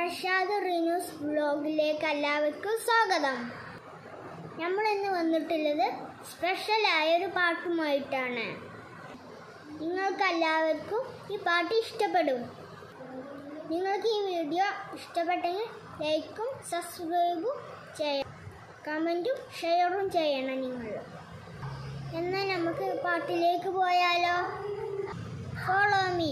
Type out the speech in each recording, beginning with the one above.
അർഷാദ് റിനൂസ് വ്ലോഗിലേക്ക് എല്ലാവർക്കും സ്വാഗതം. നമ്മൾ ഇന്ന് വന്നിട്ടുള്ളത് സ്പെഷ്യലായൊരു പാട്ടുമായിട്ടാണ്. നിങ്ങൾക്ക് എല്ലാവർക്കും ഈ പാട്ട് ഇഷ്ടപ്പെടും. നിങ്ങൾക്ക് ഈ വീഡിയോ ഇഷ്ടപ്പെട്ടെങ്കിൽ ലൈക്കും സബ്സ്ക്രൈബും ചെയ്യണം, കമൻറ്റും ഷെയറും ചെയ്യണം നിങ്ങൾ. എന്നാൽ നമുക്ക് പാട്ടിലേക്ക് പോയാലോ? Follow me.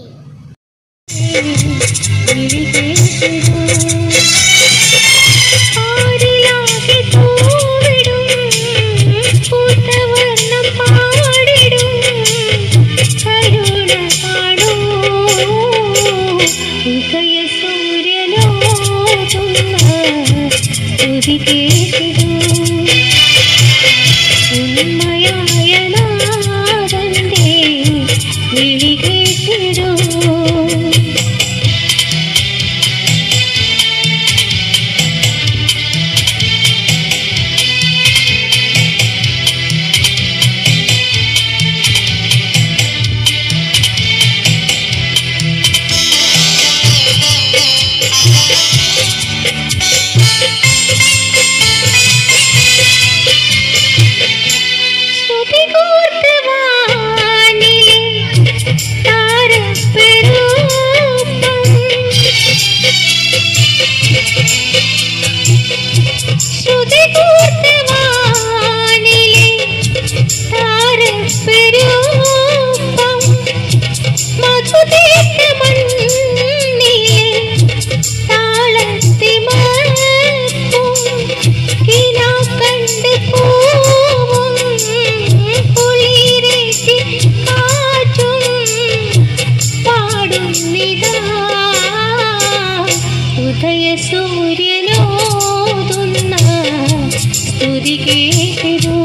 സൂര്യനോതുന്ന സ്തുതി കേട്ടിടൂ,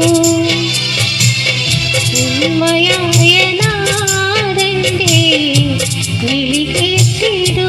ഉന്മയായ നാഥന്റെ വിളി കേട്ടിടൂ.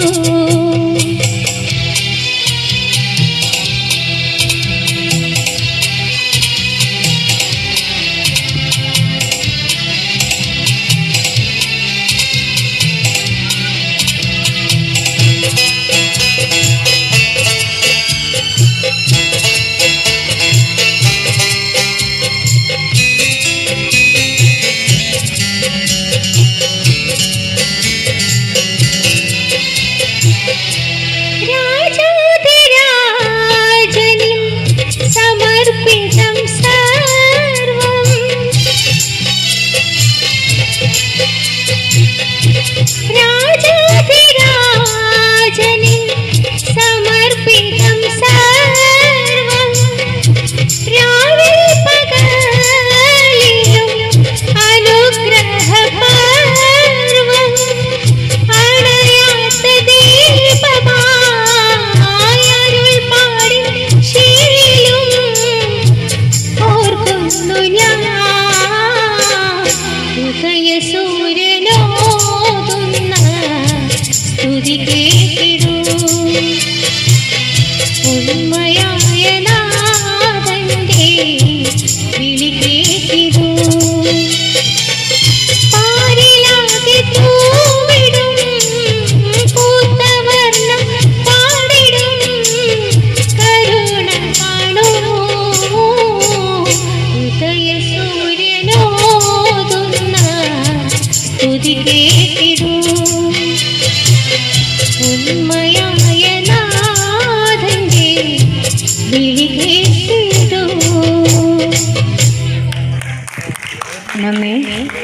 സൂര്യനോതുന്ന സ്തുതി കേട്ടിടൂ, ഉന്മയായ നാഥന്റെ വിളി കേട്ടിടൂ. പാരിലാകെ തൂവിടും പൂത്തവർണ്ണം പാടിടും, കരുണ കാണൂ ഉദയ സൂര്യനോതുന്ന സ്തുതി കേട്ടിടൂ, ഉന്മയായ നാഥന്റെ വിളി കേട്ടിടൂ.